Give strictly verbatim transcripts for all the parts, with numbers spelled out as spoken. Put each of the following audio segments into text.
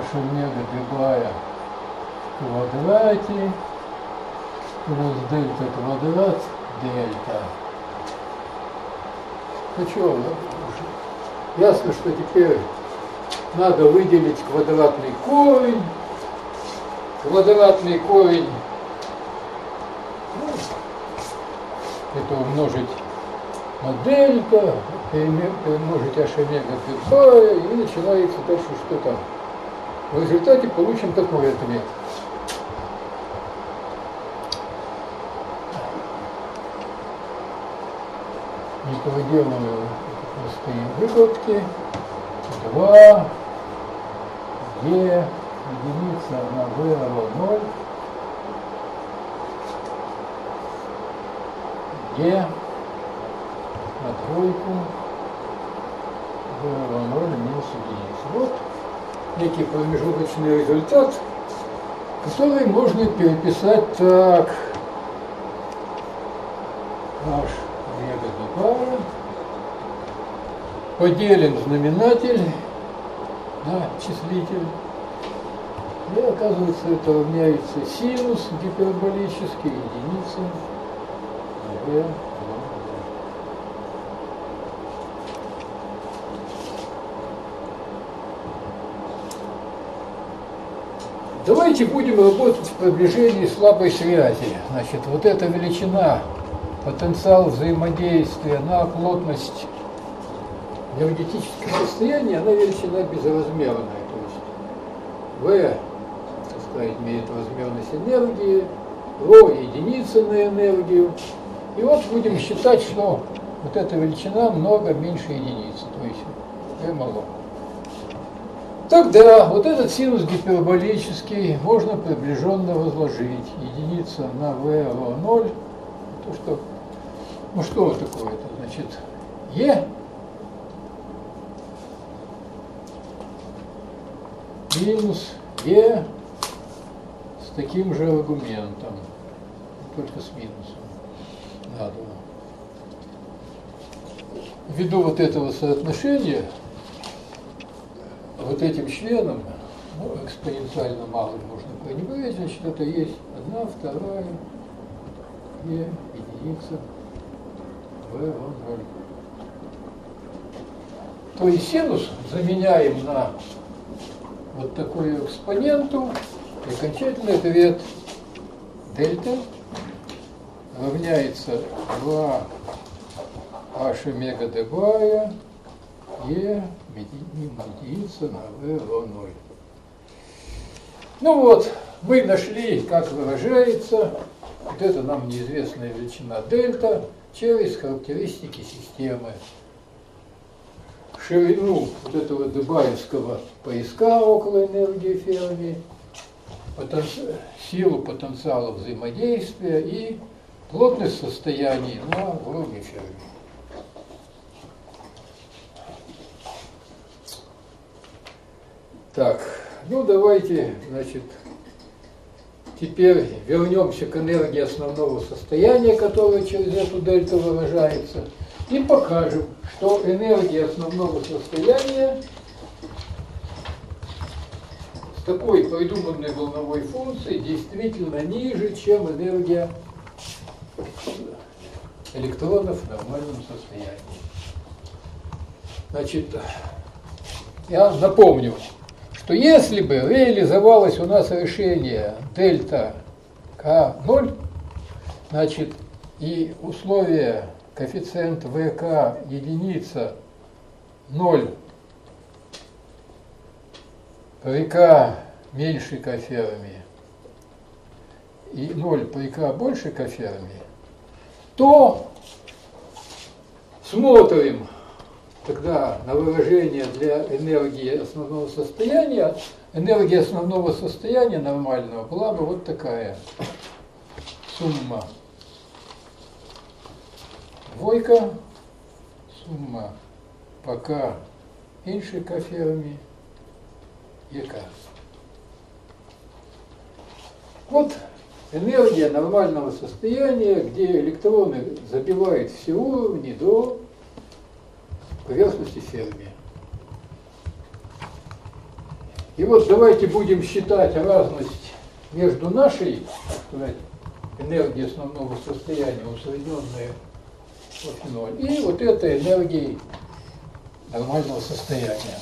h омега дбая в квадрате плюс дельта квадрат дельта. Ну что, ясно, что теперь надо выделить квадратный корень. Квадратный корень, ну, это умножить на дельта, умножить h омега дбая, и начинается дальше что там. В результате получим такой ответ. Не проделываю простые выкладки. два e единица на v равно ноль. e на тройку v равно ноль минус единица. Вот некий промежуточный результат, который можно переписать так. H омега дбая поделим знаменатель на числитель. И оказывается, это равняется синус гиперболический единице на v. Давайте будем работать в приближении слабой связи. Значит, вот эта величина, потенциал взаимодействия на плотность энергетического состояния, она величина безразмерная. То есть V, так сказать, имеет размерность энергии, ρ единица на энергию. И вот будем считать, что вот эта величина много меньше единицы, то есть V мало. Тогда вот этот синус гиперболический можно приближенно разложить. Единица на v равно ноль. То, что, ну что такое-то? Значит, e минус e с таким же аргументом, только с минусом на два. Ввиду вот этого соотношения, вот этим членом, ну, экспоненциально малым можно пренебречь, значит, это есть одна, вторая, e, единица, v равно ноль. То есть синус заменяем на вот такую экспоненту, и окончательный ответ дельта равняется два h омега дбая e единица на v равно ноль. Ну вот, мы нашли, как выражается вот эта нам неизвестная величина дельта через характеристики системы. Ширину вот этого дебаевского пояска около энергии Ферми, потенци... силу потенциала взаимодействия и плотность состояний на уровне Ферми. Так, ну давайте, значит, теперь вернемся к энергии основного состояния, которая через эту дельту выражается, и покажем, что энергия основного состояния с такой придуманной волновой функцией действительно ниже, чем энергия электронов в нормальном состоянии. Значит, я напомню, что если бы реализовалось у нас решение дельта К ноль, значит, и условие коэффициент ВК единица ноль при К меньше К Ферми и ноль при К больше К Ферми, то смотрим тогда на выражение для энергии основного состояния. Энергия основного состояния нормального была бы вот такая. Сумма двойка, сумма пока меньше К Ферми и К. Вот энергия нормального состояния, где электроны забивают все уровни до поверхности Ферми. И вот давайте будем считать разность между нашей, так сказать, энергией основного состояния, усредненной в ноль, и вот этой энергией нормального состояния.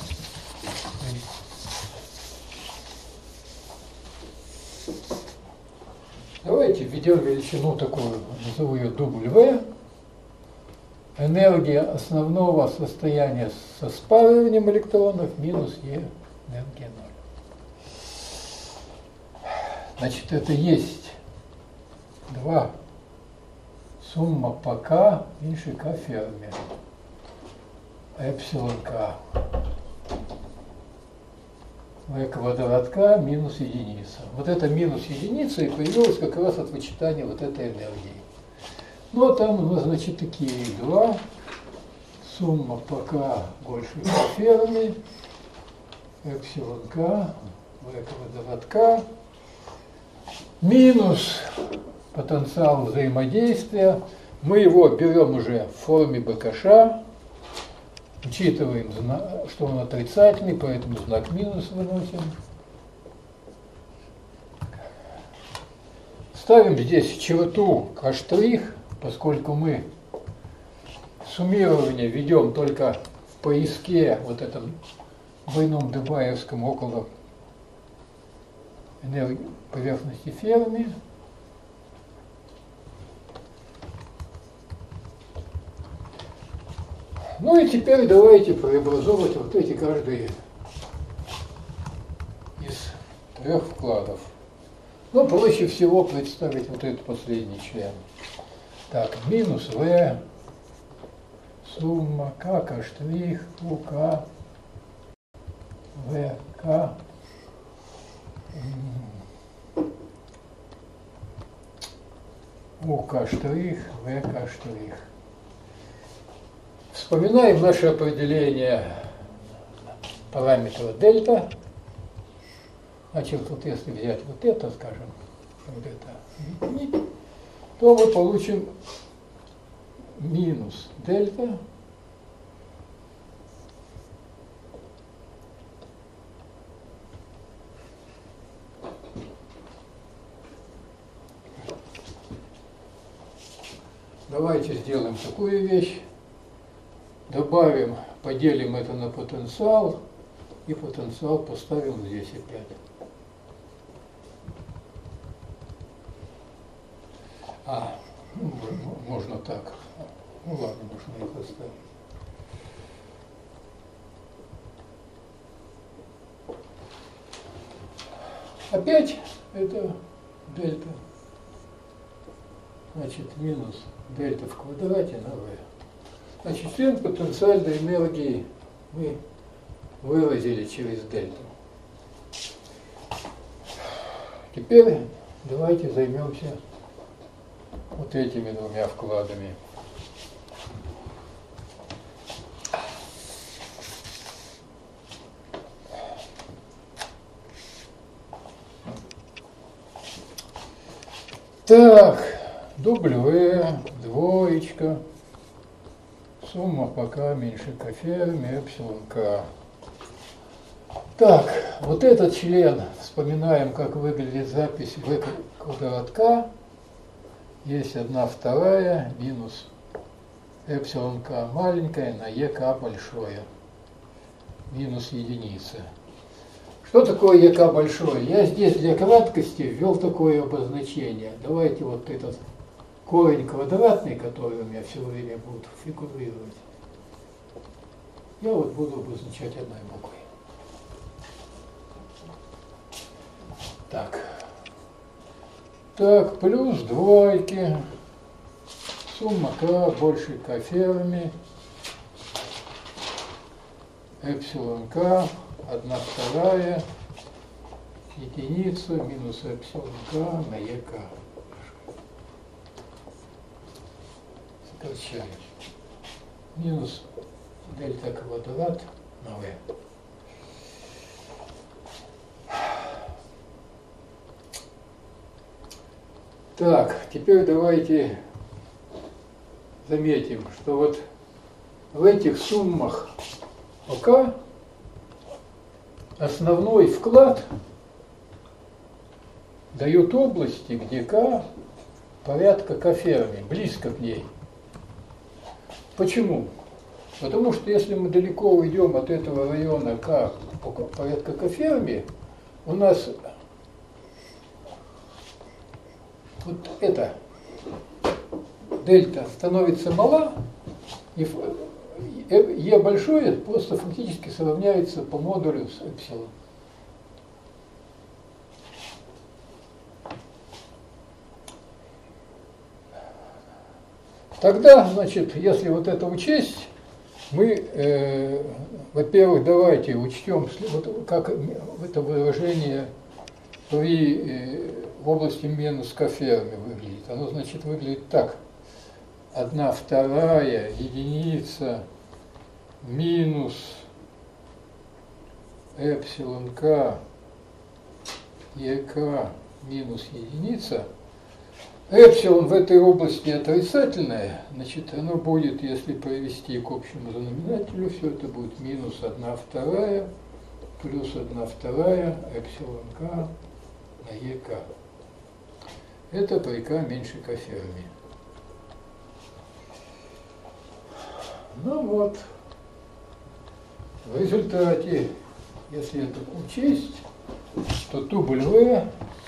Давайте введем величину такую, назову ее W. Энергия основного состояния со спариванием электронов минус E энергия ноль. Значит, это есть два сумма по К меньше К Ферми. Эпсилон К. В квадрат К минус единица. Вот это минус единица и появилось как раз от вычитания вот этой энергии. Ну а там у нас, значит, такие два. Сумма по К больше К Ферми. Эпсилон К. В квадрат К. Минус потенциал взаимодействия. Мы его берем уже в форме БКШ. Учитываем, что он отрицательный, поэтому знак минус выносим. Ставим здесь черту К', поскольку мы суммирование ведем только в поиске вот этом двойном дебаевском около энергии поверхности Ферми. Ну и теперь давайте преобразовывать вот эти каждые из трех вкладов. Ну, проще всего представить вот этот последний член. Так, минус В, сумма К, К', У, К, В, К, У, К', В, К'. Вспоминаем наше определение параметра дельта. Значит, вот если взять вот это, скажем, вот это, то мы получим минус дельта Давайте сделаем такую вещь. Добавим, поделим это на потенциал, и потенциал поставим здесь опять. А, ну, можно так. Ну ладно, можно их оставить. Опять это дельта. Значит, минус дельта в квадрате на v. Значит, член потенциальной энергии мы выразили через дельту. Теперь давайте займемся вот этими двумя вкладами. Так, W, двоечка, сумма пока меньше К Ферми, эпсилон К. Так, вот этот член, вспоминаем, как выглядит запись В квадрат К, есть одна вторая минус эпсилон К маленькая на ЕК большое, минус единица. Что такое ЕК большое? Я здесь для краткости ввел такое обозначение. Давайте вот этот корень квадратный, который у меня все время будет фигурировать, я вот буду обозначать одной буквой. Так. Так, плюс двойки, сумма К больше К Ферми, эпсилон К, одна вторая, единица, минус эпсилон К на ЕК. Сокращаем. Минус дельта квадрат на В. Так, теперь давайте заметим, что вот в этих суммах ОК основной вклад дают области, где К порядка К Ферми, близко к ней. Почему? Потому что если мы далеко уйдем от этого района К порядка К Ферми, у нас вот это дельта становится мала, и Е большое просто фактически сравняется по модулю с эпсилон. Тогда, значит, если вот это учесть, мы, э, во-первых, давайте учтем, вот как это выражение при, э, в области минус К Ферми выглядит. Оно, значит, выглядит так. Одна вторая единица минус эпсилон К ЕК минус единица. Эпсилон в этой области отрицательное, значит, оно будет, если провести к общему знаменателю, все это будет минус одна вторая плюс одна вторая эпсилон К на ЕК. Это при К меньше К Ферми. Ну вот, в результате, если это учесть, то тубль В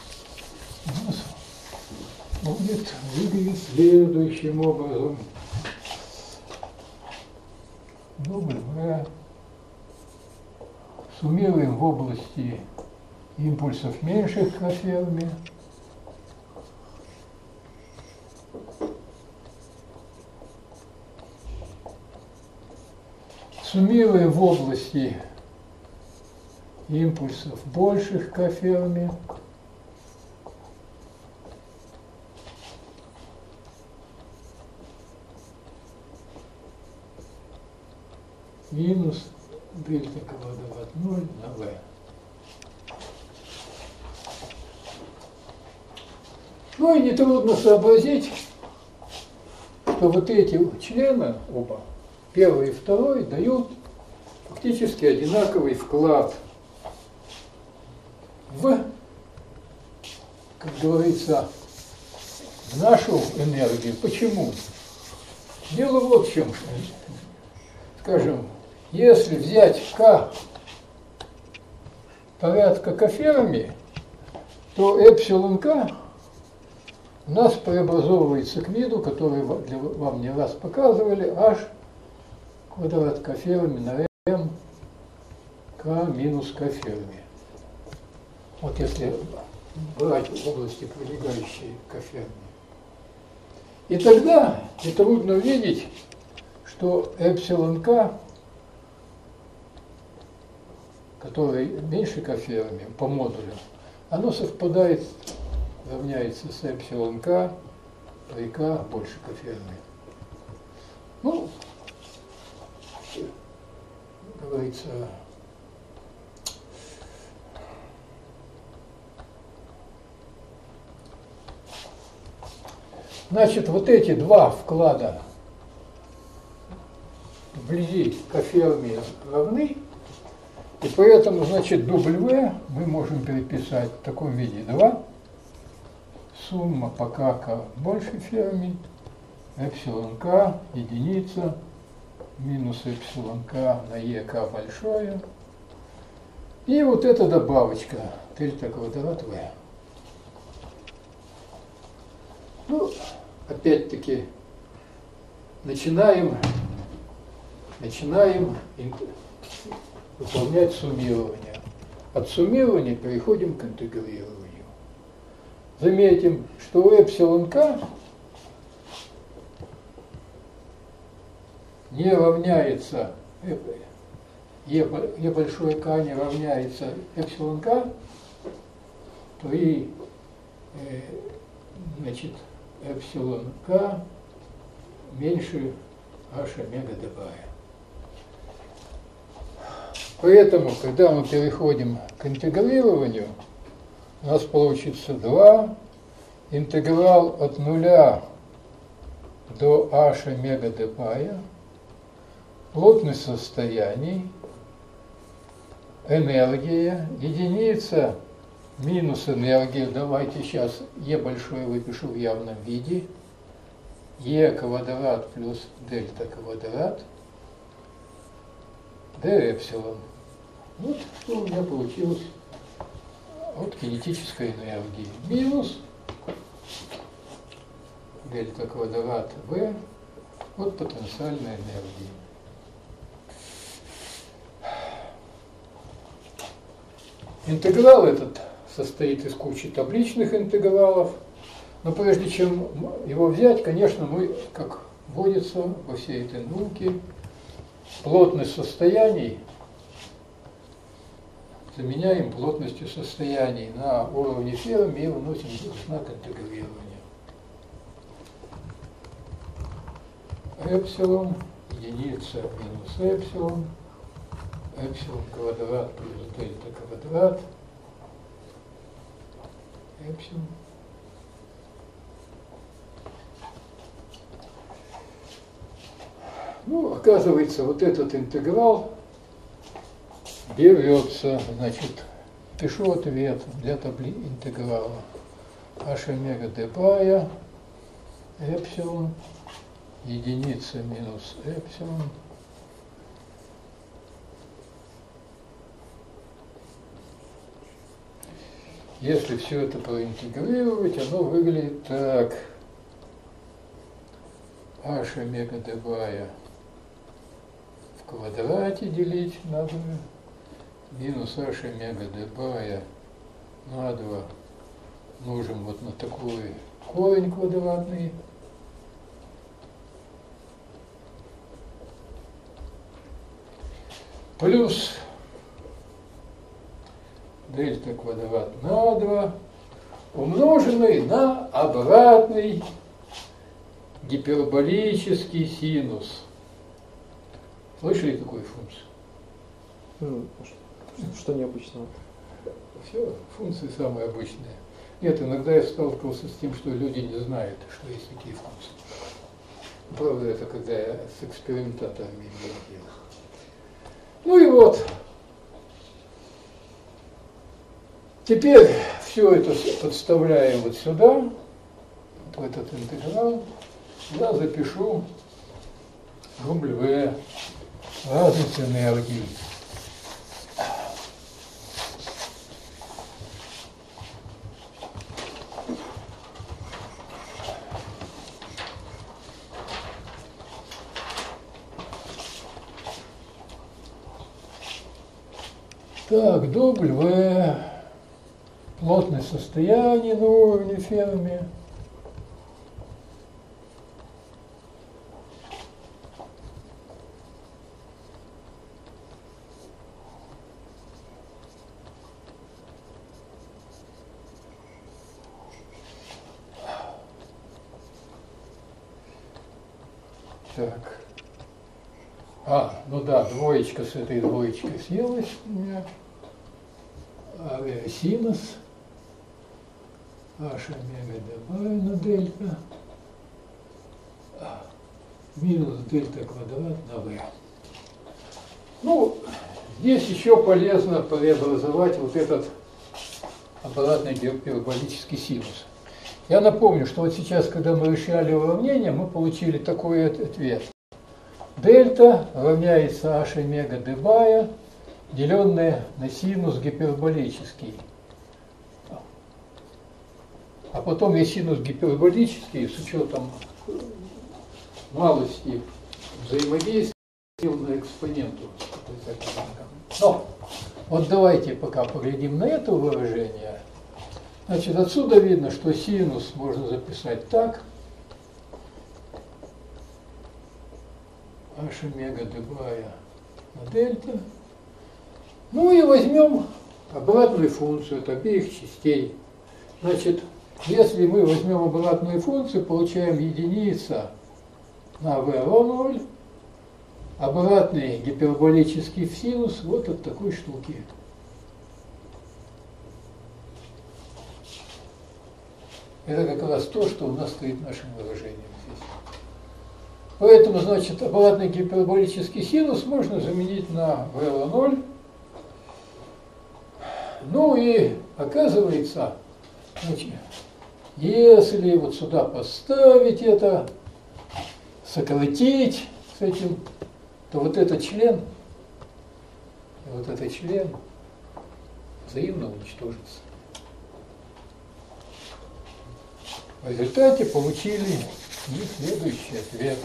будет выглядеть следующим образом. Дубль В суммируем в области импульсов меньших К Ферми. Суммируем в области импульсов больших К Ферми. Минус дельта квадрат ноль на В. Ну и нетрудно сообразить, что вот эти члены оба, первый и второй, дают фактически одинаковый вклад в, как говорится, в нашу энергию. Почему? Дело вот в чем. Скажем, если взять К порядка К Ферми, то эпсилон К у нас преобразовывается к виду, который вам не раз показывали, h квадрат К Ферми на m К минус К Ферми. Вот если брать области, прилегающие к Ферми. И тогда нетрудно увидеть, что эпсилон К, который меньше К Ферми по модулю, оно совпадает, равняется с эпсилон К при К больше К Ферми. Ну, говорится, значит, вот эти два вклада вблизи К Ферми равны, и поэтому, значит, W мы можем переписать в таком виде: два, сумма по К больше Ферми, эпсилон К, единица, минус эпсилон К на ЕК большое, и вот эта добавочка, дельта квадрат В. Ну, опять-таки, начинаем, начинаем выполнять суммирование. От суммирования переходим к интегрированию. Заметим, что у эпсилон К не равняется, Е, Е большое К не равняется эпсилон К, то и, э, значит, эпсилон К меньше h омега дб. Поэтому, когда мы переходим к интегрированию, у нас получится два, интеграл от нуля до h омега дб, плотность состояний энергия, единица минус энергия, давайте сейчас Е большое выпишу в явном виде, Е квадрат плюс дельта квадрат, d эпсилон. Вот что у меня получилось от кинетической энергии. Минус дельта квадрат v от потенциальной энергии. Интеграл этот состоит из кучи табличных интегралов, но прежде чем его взять, конечно, мы, как водится во всей этой науке, плотность состояний заменяем плотностью состояний на уровне Ферми и выносим знак интегрирования. Эпсилон, единица минус эпсилон, эпсилон квадрат плюс дельта квадрат, эпсилон. Ну, оказывается, вот этот интеграл берется, значит, пишу ответ для табли интеграла h омега d бая эпсилон, единица минус эпсилон, если все это проинтегрировать, оно выглядит так: h омега d бая в квадрате делить на два, минус h омега d бая на два множим вот на такой корень квадратный, плюс дельта квадрат на два умноженный на обратный гиперболический синус. Слышали такую функцию? Ну, что необычного? Все, функции самые обычные. Нет, иногда я сталкивался с тем, что люди не знают, что есть такие функции. Правда, это когда я с экспериментаторами имел дело. Ну и вот. Теперь все это подставляем вот сюда, вот в этот интеграл. Я запишу W разность энергии. Так, W плотность состояния на уровне Ферми. Так. А, ну да, двоечка с этой двоечкой съелась у меня. Авиасинус. H омега добавим на дельта. Минус дельта квадрат на V. Ну, здесь еще полезно преобразовать вот этот обратный гиперболический синус. Я напомню, что вот сейчас, когда мы решали уравнение, мы получили такой ответ. Дельта равняется h омега d бая, деленное на синус гиперболический. А потом есть синус гиперболический с учетом малости взаимодействия на экспоненту. Но вот давайте пока поглядим на это выражение. Значит, отсюда видно, что синус можно записать так. H омега d бая на дельта. Ну и возьмем обратную функцию от обеих частей. Значит, если мы возьмем обратную функцию, получаем единица на v равно ноль, обратный гиперболический синус вот от такой штуки. Это как раз то, что у нас стоит нашим выражением здесь. Поэтому, значит, обратный гиперболический синус можно заменить на v равно ноль, Ну и оказывается, значит, если вот сюда поставить это, сократить с этим, то вот этот член, вот этот член взаимно уничтожится. В результате получили следующий ответ.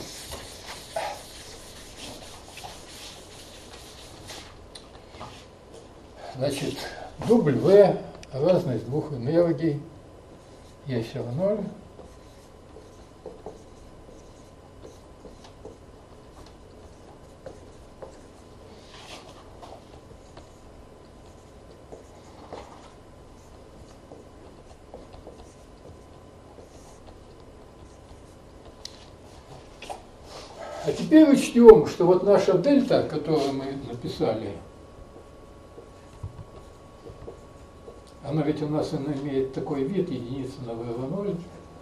Значит, W, разность двух энергий, есть равно ноль. А теперь учтем, что вот наша дельта, которую мы написали, она ведь у нас она имеет такой вид, единица на вэ равно ноль.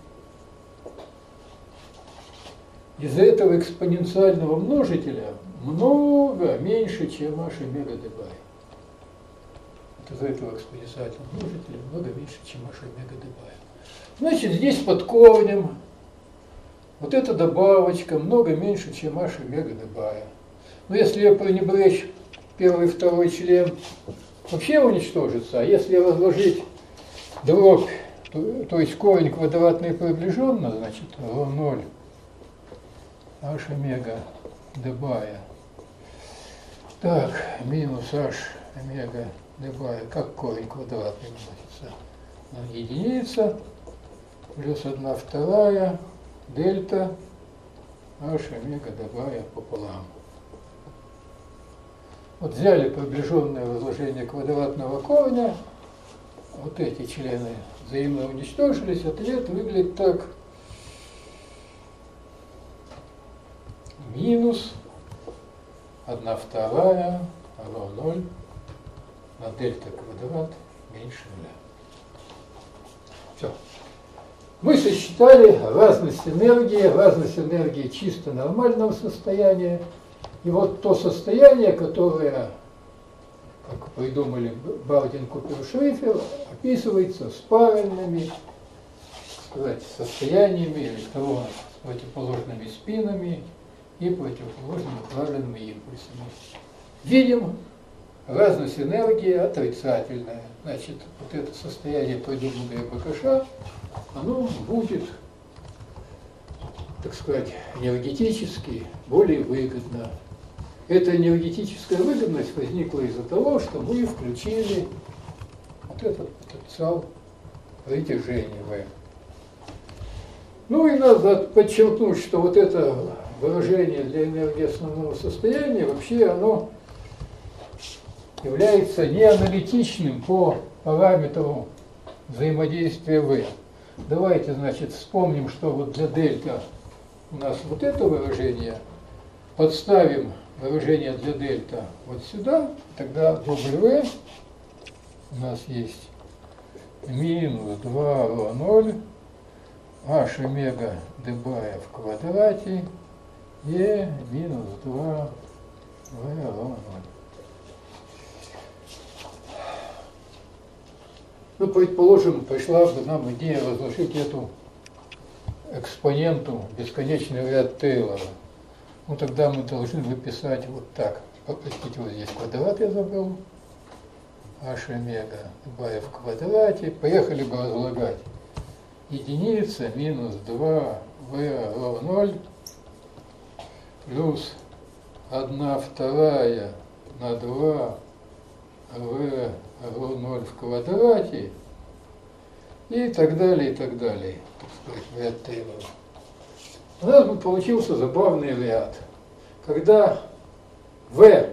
Из-за этого экспоненциального множителя много меньше, чем h омега дб. Вот из-за этого экспоненциального множителя много меньше, чем h омега дб. Значит, здесь под корнем вот эта добавочка много меньше, чем h омега дб. Но если ее пренебречь, первый и второй член вообще уничтожится, а если разложить дробь, то, то есть корень квадратный приближенно, значит, равно ноль h омега дб. Так, минус h омега дб, как корень квадратный выносится? Единица плюс одна вторая дельта h омега дб пополам. Вот взяли приближенное разложение квадратного корня, вот эти члены взаимно уничтожились, ответ выглядит так. Минус одна вторая равно ноль на дельта квадрат меньше нуля. Все. Мы сосчитали разность энергии, разность энергии чисто нормального состояния. И вот то состояние, которое, как придумали Бардин, Купер, Шрейфер, описывается спаральными, сказать, состояниями электронов с противоположными спинами и противоположными правильными импульсами. Видим, разность энергии отрицательная. Значит, вот это состояние, придуманное БКШ, оно будет, так сказать, энергетически более выгодно. Эта энергетическая выгодность возникла из-за того, что мы включили вот этот потенциал притяжения В. Ну и надо подчеркнуть, что вот это выражение для энергии основного состояния, вообще оно является неаналитичным по параметру взаимодействия В. Давайте, значит, вспомним, что вот для дельта у нас вот это выражение, подставим выражение для дельта вот сюда, тогда W у нас есть минус два равно ноль, h омега дб в квадрате e минус два v равно ноль. Ну, предположим, пришла бы нам идея разложить эту экспоненту бесконечный ряд Тейлора. Ну, тогда мы должны выписать вот так. Простите, вот здесь квадрат я забыл. H омега дб в квадрате. Поехали бы разлагать. Единица минус два v равно ноль плюс одна вторая на два v равно ноль в квадрате и так далее, и так далее. Так сказать, ряд Тейлора. У нас получился забавный ряд. Когда V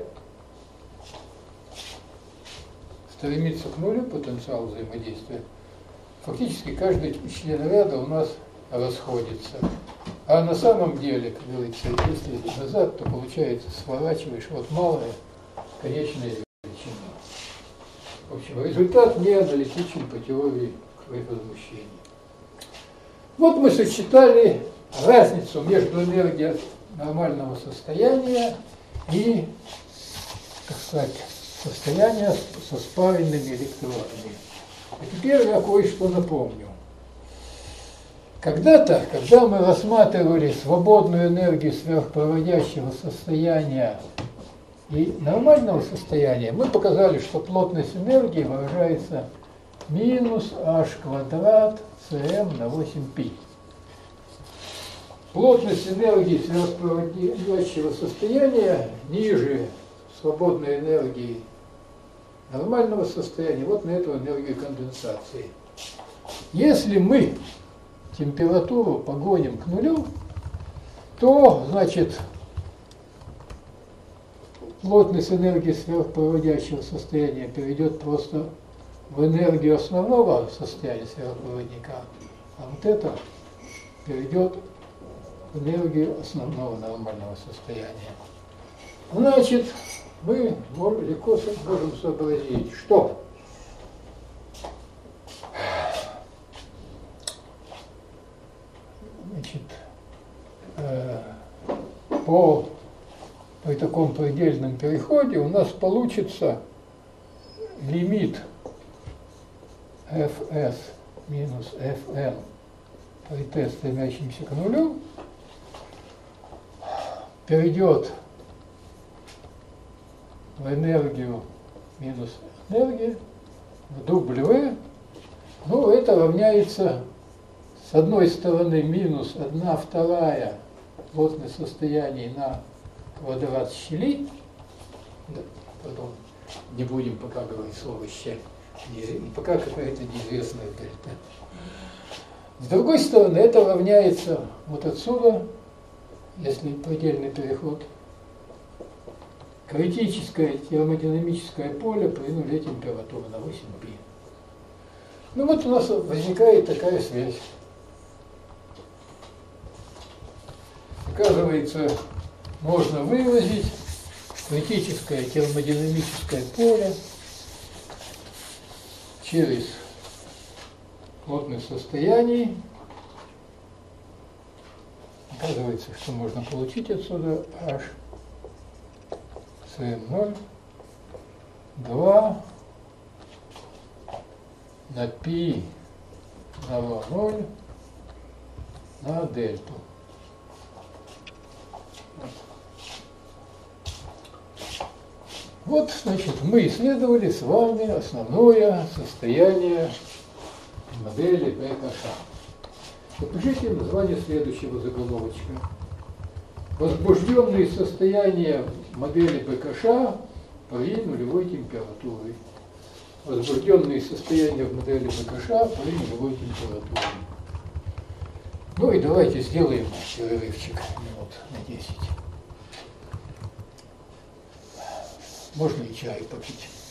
стремится к нулю, потенциал взаимодействия, фактически каждый член ряда у нас расходится. А на самом деле, как говорится, если назад, то получается, сворачиваешь вот малая конечная величина. В общем, результат не аналитичен по теории возмущения. Вот мы сочетали разницу между энергией нормального состояния и, так сказать, состояния со спаянными электродами. И теперь я кое-что напомню. Когда-то, когда мы рассматривали свободную энергию сверхпроводящего состояния и нормального состояния, мы показали, что плотность энергии выражается минус h квадрат cm на восемь π. Плотность энергии сверхпроводящего состояния ниже свободной энергии нормального состояния, вот на эту энергию конденсации. Если мы температуру погоним к нулю, то, значит, плотность энергии сверхпроводящего состояния перейдет просто в энергию основного состояния сверхпроводника, а вот это перейдет в энергию основного нормального состояния. Значит, мы легко можем сообразить, что значит, э, по при таком предельном переходе у нас получится лимит Fs минус Fn при t стремящемся к нулю перейдет в энергию минус энергия в W. Ну, это равняется с одной стороны минус одна вторая плотность состояний на квадрат щели. Да, потом не будем пока говорить слово щель. Пока какая-то неизвестная дельта. С другой стороны, это равняется вот отсюда, если предельный переход, критическое термодинамическое поле при нуле температуры на восемь π. Ну вот у нас возникает такая связь. Оказывается, можно выразить критическое термодинамическое поле через плотность состояний. Оказывается, что можно получить отсюда H cm ноль два на π на ноль на дельту. Вот, значит, мы исследовали с вами основное состояние модели БКШ. Запишите название следующего заголовочка. Возбужденные состояния модели БКШ при нулевой температуре. Возбужденные состояния в модели БКШ при нулевой температуре. Ну и давайте сделаем перерывчик минут на десять. Можно и чай попить.